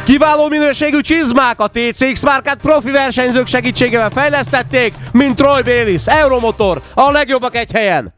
Kiváló minőségű csizmák a TCX márkát profi versenyzők segítségével fejlesztették, mint Troy Bayliss, Euromotor, a legjobbak egy helyen.